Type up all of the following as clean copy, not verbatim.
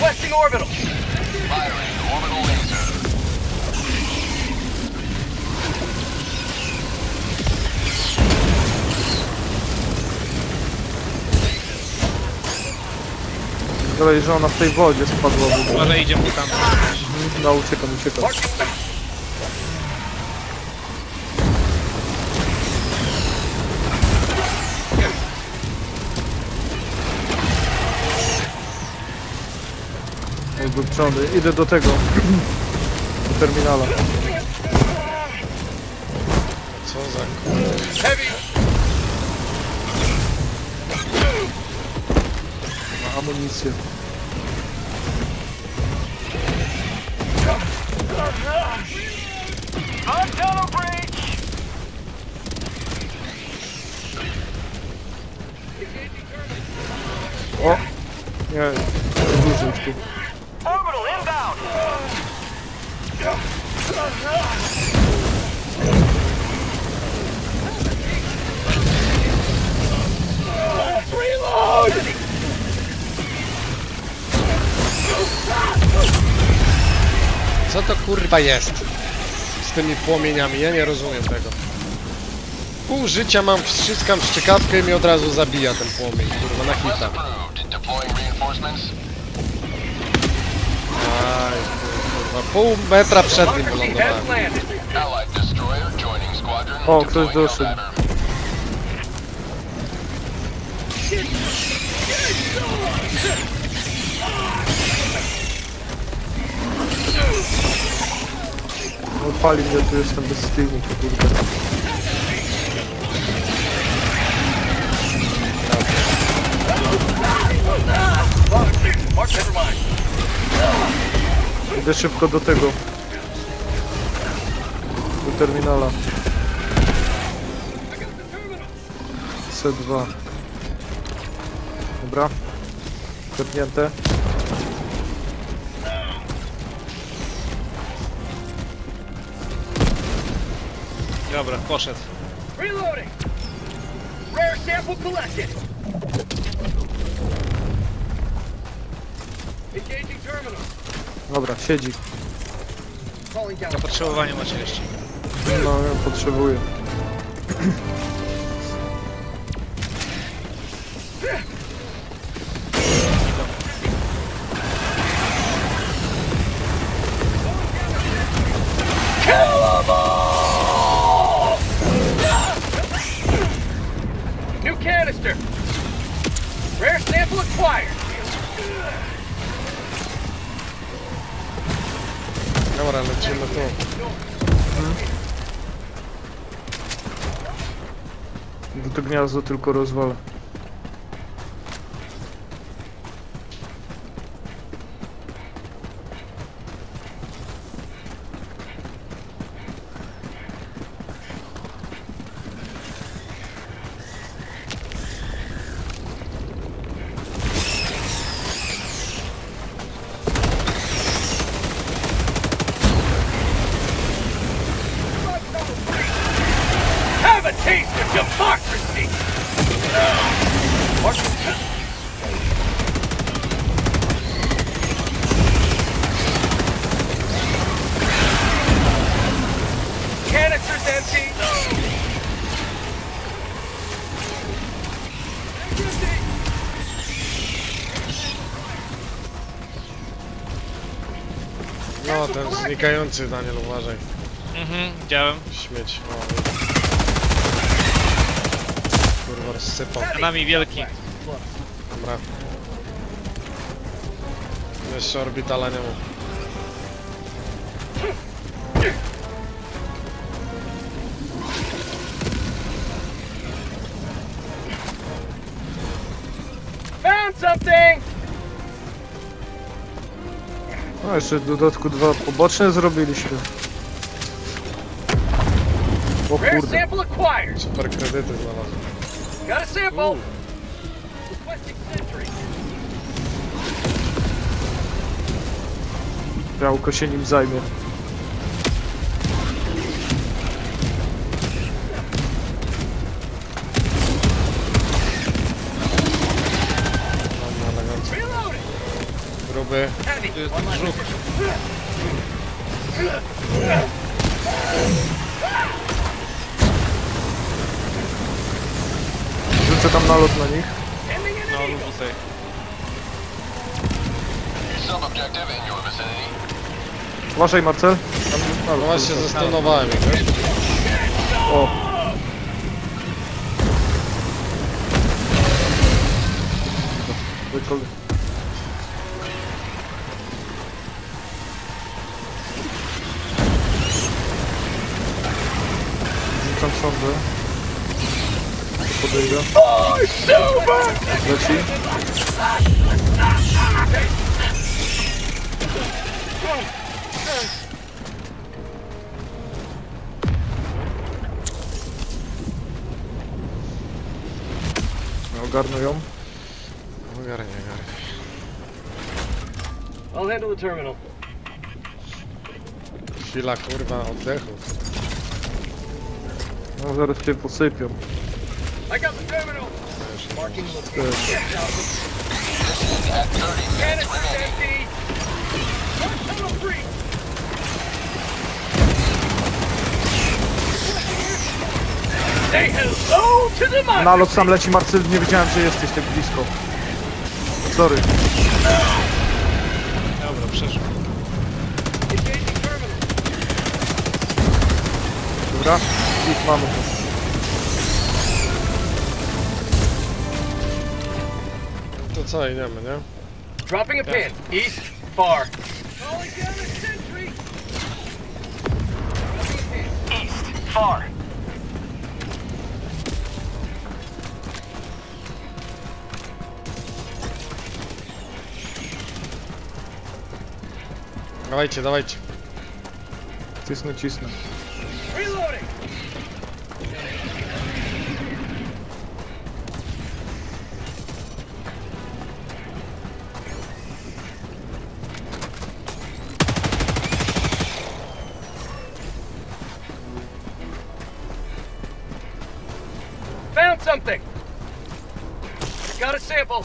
Requesting orbital. Firing orbital laser. Dalej, że ona w tej wodzie spadła w ogóle. Może idzie mu tam. No, uciekam. Wyprzony. Idę do tego. Do terminala. Co za Heavy. Ma amunicję. On tunnel breach. O! Nie, dużo już tu. Orbital inbound. Reload. Co to kurwa jest? Z tymi płomieniami, ja nie rozumiem tego. Pół życia mam, wściskam szczykawkę i mi od razu zabija ten płomień, kurwa, na hita. Deploying reinforcements. Aj, kurwa, pół metra przed nim Has wylądowałem. landed. Allied destroyer joining squadron. O, ktoś Deploying doszedł. Helldiver. Odpali mnie, tu jestem bez silnika, kurde. Mark, never mind. Idę szybko do tego. Do terminala. C2. Dobra. Klepnięte. Dobra, poszedł. Reloading. Rare sample collected. Engaging terminal. Dobra, siedzi. Calling down. Zapotrzebowanie macie jeszcze. No, ja potrzebuję. New canister. Rare sample acquired. Dobra, lecimy tu. To gniazdo tylko rozwalę. Have a taste of democracy. Mark. Canister's empty. No, ten znikający, Daniel, uważaj. Widziałem. Śmieć. O. Kurwa, rozsypał. Za nami wielki. Dobra. Jeszcze orbitala nie ma. Found something. No, jeszcze w dodatku dwa poboczne zrobiliśmy. O Rare kurde. sample acquired. Super kredyty znalazłem. Got a sample. Requesting sentry. Białko się nim zajmie. Ładnie, elegancko. Reloading. Gruby. Heavy. Tu jest On my żuk. Rzucę tam nalot na nich. Ending No, enemy. rzucaj. Sub-objective in your vicinity. Uważaj, Marcel. Tam No nalot. właśnie zastanowałem ich, wiesz? O. Wykol... Rzucam sondę. Podejdę. Leci. Ogarnę ją. Ogarnie. I'll handle the terminal. Chwila, kurwa, oddechu. No zaraz cię posypią. I got the terminal. Marking the location. At 30 minutes Canisters remaining. empty. Terminal free. Say hello to the democracy. Nalot sam leci, Marcel, nie wiedziałem, że jesteś tak blisko. Sorry. Dobra, przeszło. Engaging terminal. Dobra. I mamy to. To co, idziemy, nie? Dropping a pin. East, far. Calling down a sentry. Dropping a pin. East, far. Dawajcie. Cisnę. Reloading. Found something. Got a sample.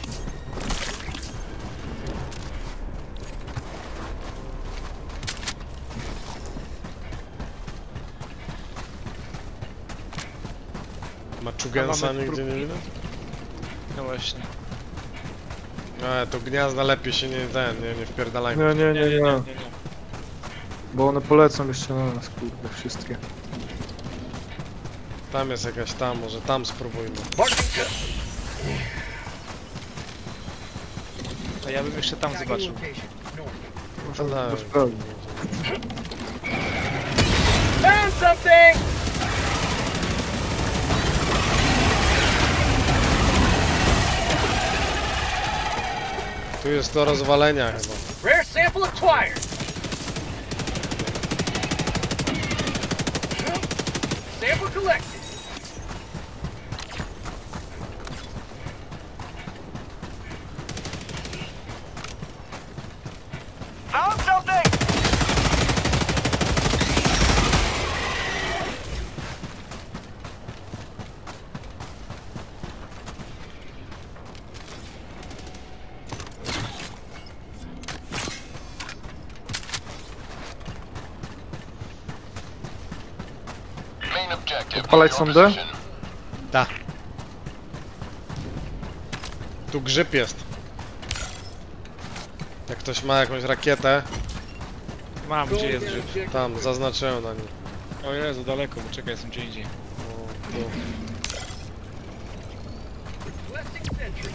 Maczugensa Mamy nigdzie nie widać? No właśnie. To gniazda lepiej się nie wpierdalajmy. Nie. Bo one polecą jeszcze na nas, kurde, wszystkie. Tam jest jakaś może tam spróbujmy. Marking A ja bym jeszcze tam zobaczył. location. North. To da- Bez sprawy. Found something. Tu jest do rozwalenia chyba. Rare sample acquired. Sample collected. Found something. Main objective. Odpalać your sondę? position. Da. Tu grzyb jest. Jak ktoś ma jakąś rakietę, Mam, gdzie jest grzyb? tam zaznaczyłem na nim. O Jezu, daleko, bo czekaj, jestem gdzie indziej. O, tu. Requesting sentry.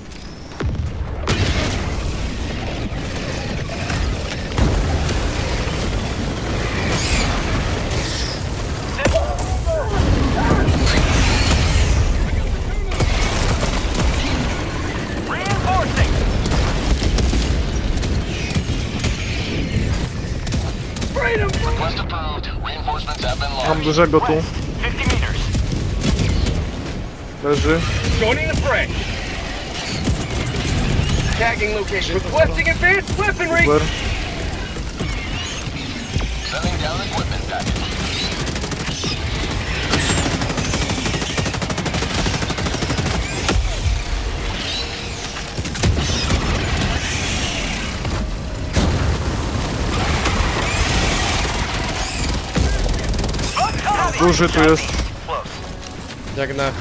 Reinforcing. Freedom. Request approved. Reinforcements have been Mam launched. dużego tu. 50 meters. Leży. Joining the fray. Tagging location. Requesting advanced weaponry. Super. Sending down equipment package. Duży tu jest. Jak na...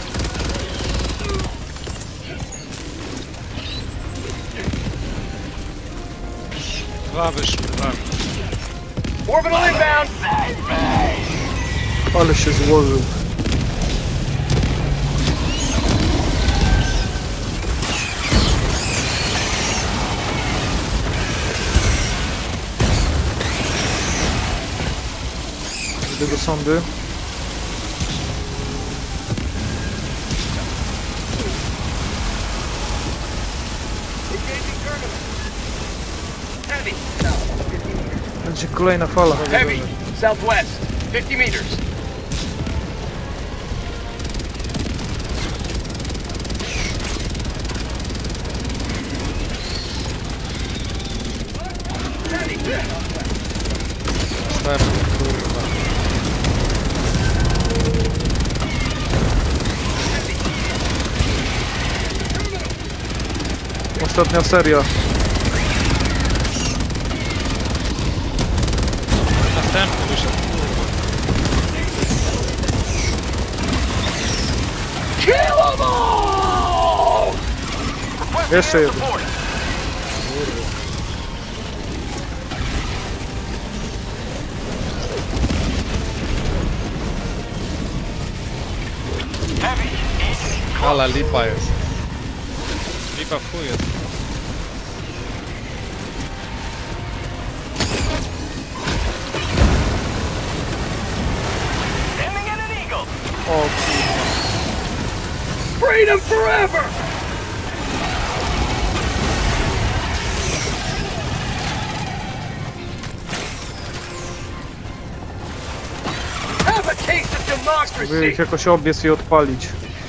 Dwa wyszły, dwa. Orbital inbound. Ale się złożył. Idę do sądy. Engaging terminal. Heavy. South. 50 meters. Będzie kolejna fala. Heavy. Southwest. 50 meters. Heavy. Następny, kurwa. Ostatnia seria. Następny wyszedł. Kill them all! Jeszcze jeden. Ale lipa jest. Lipa w chuj jest. O, Freedom forever! Have a taste of by democracy! ich jakoś obiec i odpalić.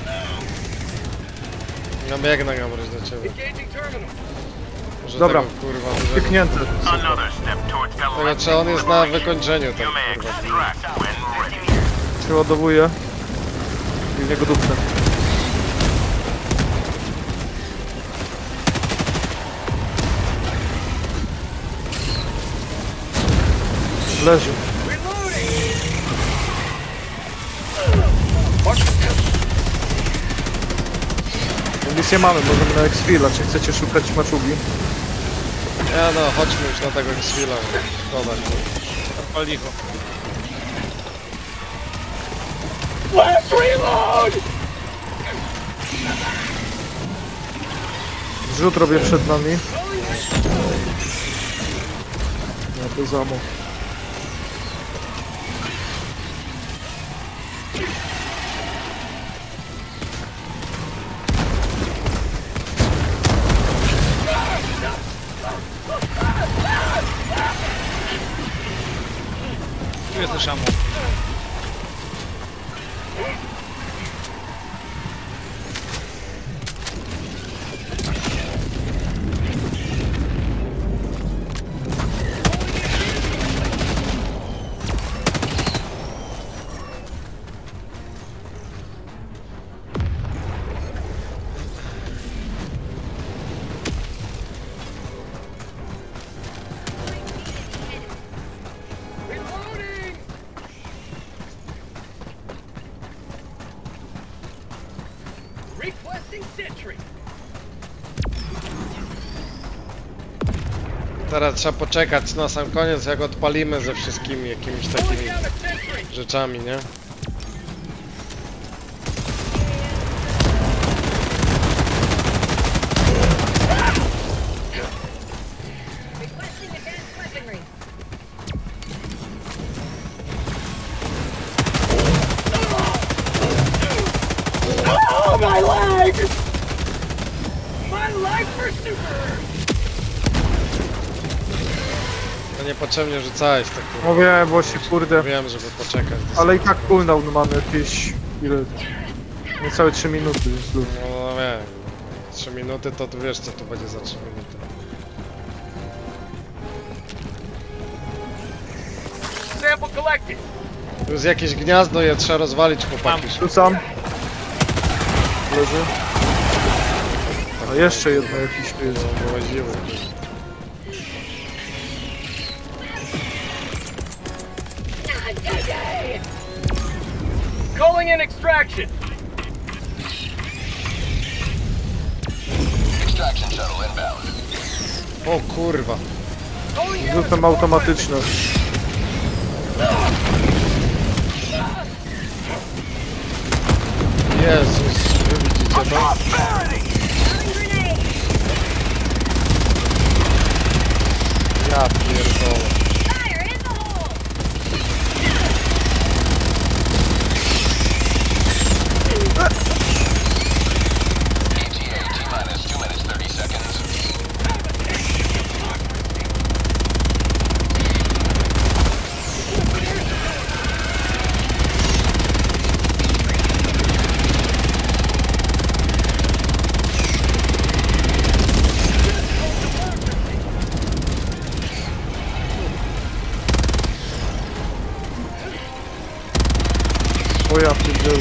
No biegnę Gabryś do ciebie. Engaging terminal. Może Dobra. tego, kurwa, dużego... Pyknięty. Tego, czy on jest na wykończeniu tam, kurwa. Się ładowuje. I w niego dupnę. Leży. Reloading! Misję mamy, możemy na X-Fila. Czy chcecie szukać maczugi? Ja no, chodźmy już na tego chwilę. Dobra. Pal licho. Last reload! Zrzut robię przed nami. Ja to zamo. Tu jest też ammo. Reloading! Requesting sentry. Teraz trzeba poczekać na sam koniec, jak odpalimy ze wszystkimi jakimiś Pulling takimi down a sentry. rzeczami, nie? Requesting advanced weaponry. Oh, my leg! My life pursuer! No To niepotrzebnie rzucałeś tak, kurwa. Mówię, bo się kurde. Wiem, żeby poczekać. Ale i tak cooldown mamy jakieś... Ile? Niecałe 3 minuty jest luz. No wiem. 3 minuty to tu wiesz co tu będzie za 3 minuty. Sample collected. Tu jest jakieś gniazdo, je trzeba rozwalić, chłopaki. Tu sam. Leży. A jeszcze jedno jakiś tu jest. Wyłaziły. Calling in extraction. Extraction shuttle inbound. O kurwa. Calling down Rzutem automatyczne. Jezus, wy widzicie to? Throwing grenade. Ja pierdolę. Fire in the hole. ETA T-minus 2 minutes 30 seconds. O ja pierdzielę.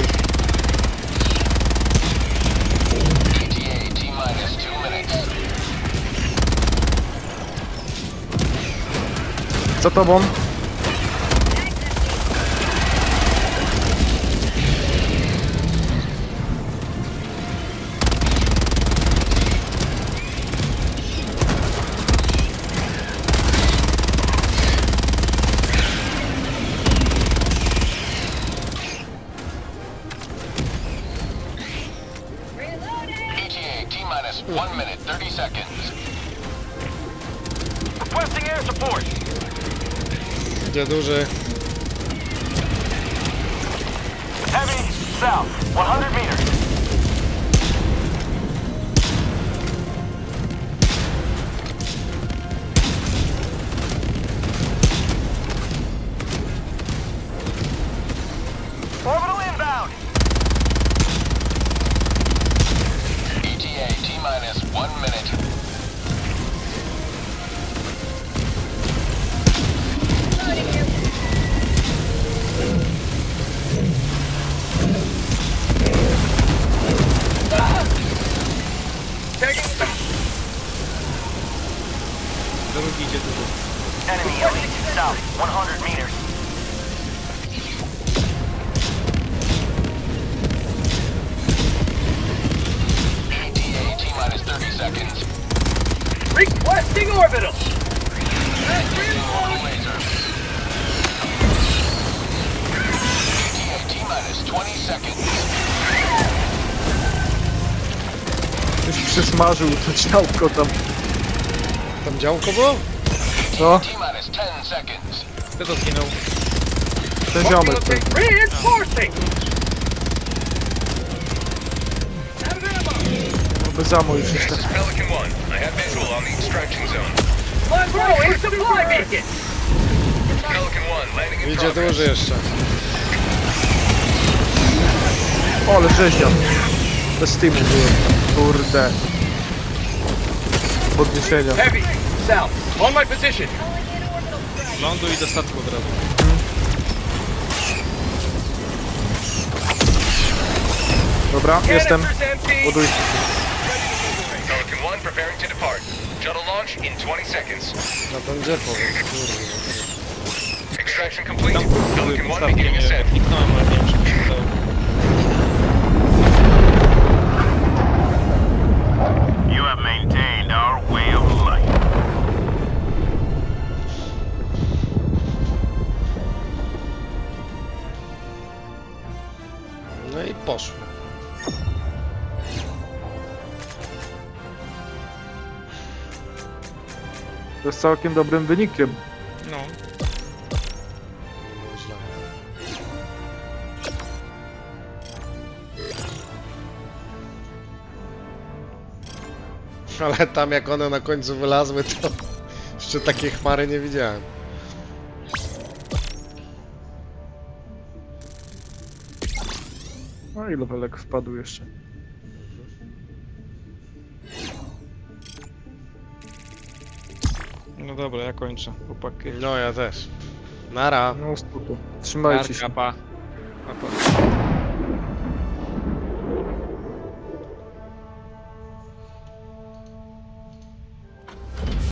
ETA T-minus 2 minutes. Za tobą. Reloading. ETA T-minus 1 minute 30 seconds. requesting air support. Gdzie duży? Heavy south, 100 meters. Orbital inbound. ETA T-minus 1 minute. Loading you. Taking Drugi idzie dużo. enemy heading south, 100 meters. ETA T-minus 30 seconds. Requesting orbital. Laser. ETA T-minus 20 seconds. Już przysmażył to działko tam. Tam działko było? No, T-minus 10 seconds. Kto to zginął? ten ziomek. Reinforcing. Bez ammo już jest. Pelican 1. I have visual on the extraction zone. Throwing supply beacon. Pelican 1 landing in Idzie progress. duży jeszcze. O, ale rzeźnia. Bez steamu byłem. Kurde. Podniesienia. Heavy south, on my position. Lądu i do statku od razu. Dobra, jestem. Canisters empty. Ładuj. Pelican 1 preparing to depart. Shuttle launch in 20 seconds. Na ten gdzie powiem, kurwa. Extraction complete. Tam były Pelican 1 podstawki, beginning nie ascent. kliknąłem, ale nie wiem czy mi się udało. You have maintained our way of life. No i poszło. To jest całkiem dobrym wynikiem. No. Źle. Ale tam jak one na końcu wylazły, to jeszcze takiej chmary nie widziałem. No i levelek wpadł jeszcze. No dobra, ja kończę, chłopaki. No ja też. Nara. No spoko. Trzymajcie się. Pa. Pa, pa.